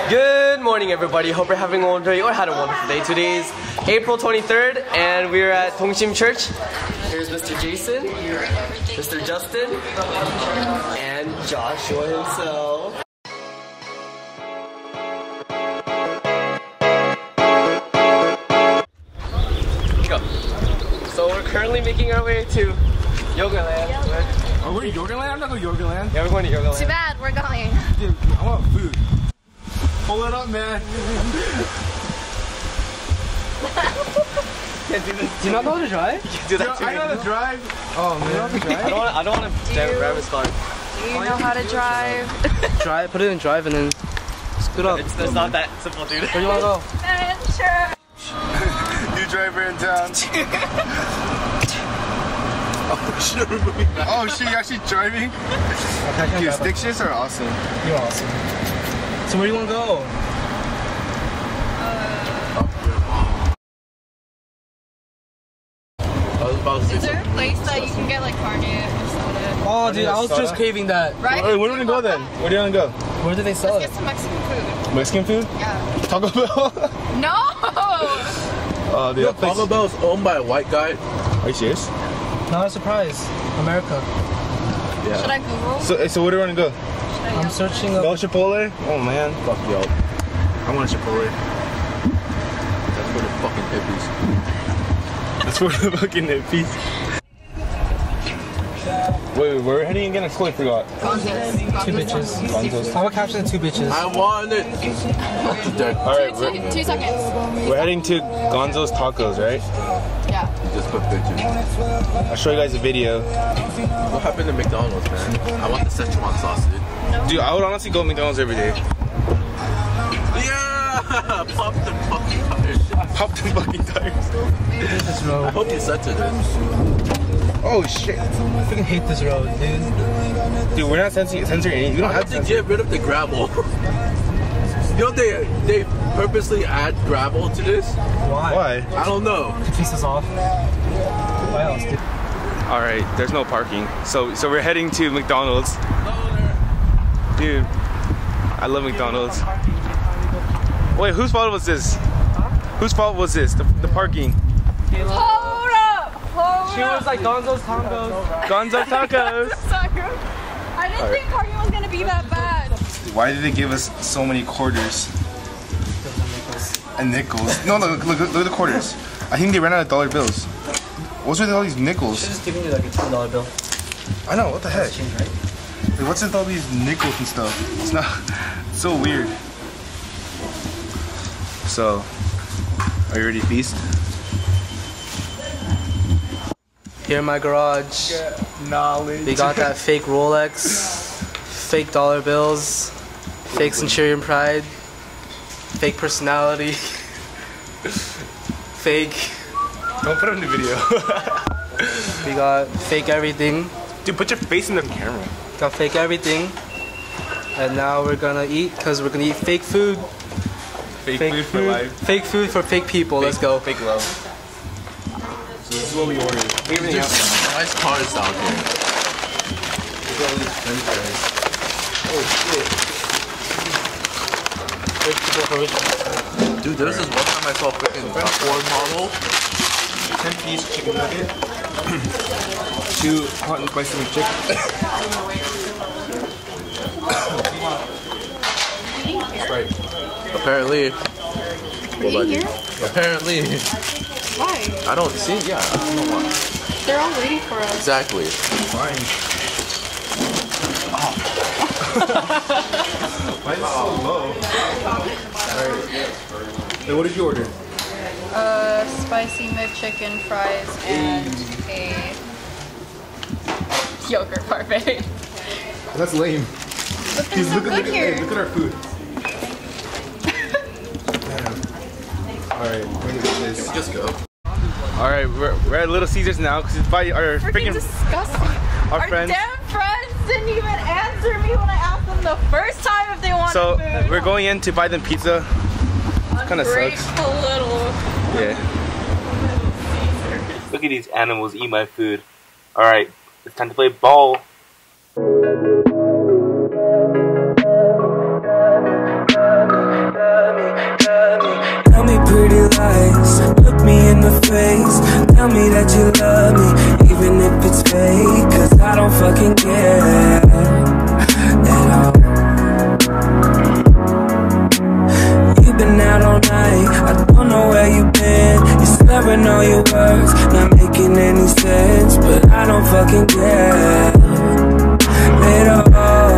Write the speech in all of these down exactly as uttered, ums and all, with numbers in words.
Good morning, everybody. Hope you're having a wonderful day or had a wonderful day. Today is April twenty-third, and we're at Dongsim Church. Here's Mister Jason, Mister Justin, and Joshua himself. Go. So we're currently making our way to Yoga Land. Oh, we're Yoga Land? I'm not going to Yoga Land. Yeah, we're going to Yoga Land. Too bad, we're going. Dude, I want food. Pull it up, man. Can't do this. Do you not know how to drive? You can do that too. I know how to drive. Oh, man. You know how to drive? I don't want. I don't want to jam grab his car. Do you know how to drive? Drive. Put it in drive and then scoot up. It's, it's not that simple, dude. Where do you want to go? Sure. New driver in town. Oh shit, oh shit, you actually driving? Dude, stick shifts are awesome. You're awesome. So where do you want to go? Is there a place that you can get like carne or soda? Oh, dude, I was just craving that. Right? Hey, where do we go then? Where do you want to go? Where do they sell Let's it? get some Mexican food. Mexican food? Yeah. Taco Bell? No! Oh, dude, that place. Taco Bell is owned by a white guy. Are you serious? Not a surprise. America. Yeah. Should I Google? So, hey, so where do you want to go? I'm searching up. Bell Chipotle? Oh man. Fuck y'all. I want a Chipotle. That's for the fucking hippies. That's for the fucking hippies. Wait, wait, where are we heading again? I totally forgot. Two bitches. Gonzo's. I will capture the two bitches. I want it. That's dead. Alright, Two, we're, two seconds. we're heading to Gonzo's Tacos, right? Yeah. You just put bitches. I'll show you guys a video. What happened to McDonald's, man? I want the Szechuan sauce, dude. Dude, I would honestly go to McDonald's every day. Yeah! Pop the fucking tires. Pop the fucking tires. This road. I hope you censored this. Oh shit. I freaking hate this road, dude. Dude, we're not censoring, censoring anything. We don't Why have did to they censor. get rid of the gravel? You know they they purposely add gravel to this? Why? Why? I don't know. Piss us off. Why else, dude? All right, there's no parking. So so we're heading to McDonald's. Dude, I love McDonald's. Wait, whose fault was this? Whose fault was this? The, the parking. Hold up! Hold She up! was like Gonzo's Tacos. Gonzo Tacos. I didn't think parking was gonna be that bad. Why did they give us so many quarters? And nickels. No, look, look, look at the quarters. I think they ran out of dollar bills. What's with all these nickels? Just giving you like a ten dollar bill. I know, what the heck? Change, right? Like, what's with all these nickels and stuff? It's not, it's so weird. So, are you ready to feast? Here in my garage, Knowledge. we got that fake Rolex, fake dollar bills, fake Centurion Pride, fake personality, fake. Don't put it in the video. We got fake everything. Dude, put your face in the camera. Got fake everything. And now we're gonna eat because we're gonna eat fake food. Fake, Fake food for food. life. Fake food for fake people. Let's go. Fake love. So this is what we ordered. Everything There's else. nice cars out here. Look at all these french fries. Oh shit. Dude, there's this one time I saw a freaking Ford model. ten piece chicken nugget. Two hot and spicy McChicken. Right. Apparently. What about you? Apparently. Why? I don't see, yeah, I don't know why. They're all waiting for us. Exactly. Fine. Why is it so low? Alright. Hey, what did you order? Uh, spicy McChicken fries and a yogurt parfait. That's lame. But they're so look, good at, look, at, here. hey, look at our food. Alright, we're gonna get this. Just go. Alright, we're, we're at Little Caesars now because it's by our Freaking freaking disgusting. our Our friends. damn friends didn't even answer me when I asked them the first time if they wanted So food. we're going in to buy them pizza. Kind of sucks. A little. Yeah. Look at these animals eat my food. Alright, it's time to play ball. that you love me, even if it's fake, cause I don't fucking care at all. You've been out all night, I don't know where you've been. You're slurring all your words, not making any sense, but I don't fucking care at all.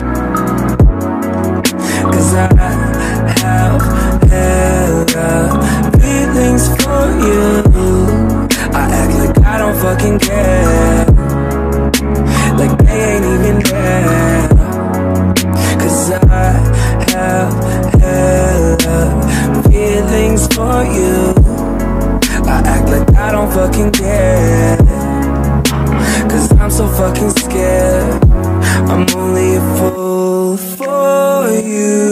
Cause I have hella feelings for you. I act like I don't fucking care, like they ain't even there. Cause I have hella feelings for you. I act like I don't fucking care, cause I'm so fucking scared. I'm only a fool for you,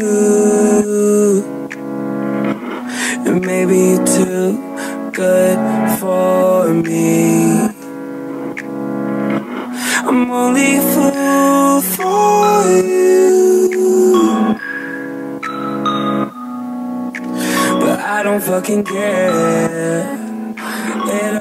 and maybe you're too good for me. I'm only a fool for you, but I don't fucking care at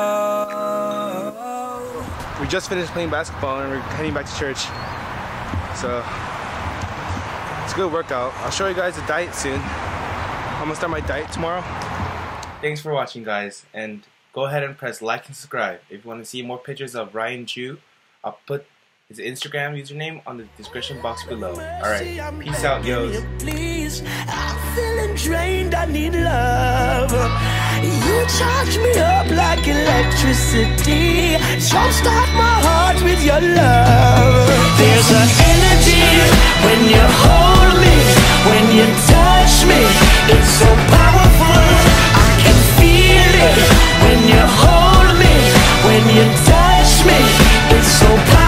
all. We just finished playing basketball and we're heading back to church. So it's a good workout. I'll show you guys the diet soon. I'm gonna start my diet tomorrow. Thanks for watching, guys, and go ahead and press like and subscribe. If you want to see more pictures of Ryan Chu, I'll put his Instagram username on the description box below. Alright, peace out, yos. Please, I'm feeling drained, I need love. You charge me up like electricity. Jumpstart my heart with your love. There's an energy when you hold me, when you touch me. It's so powerful, I can feel it. When you hold me, when you touch me, it's so powerful.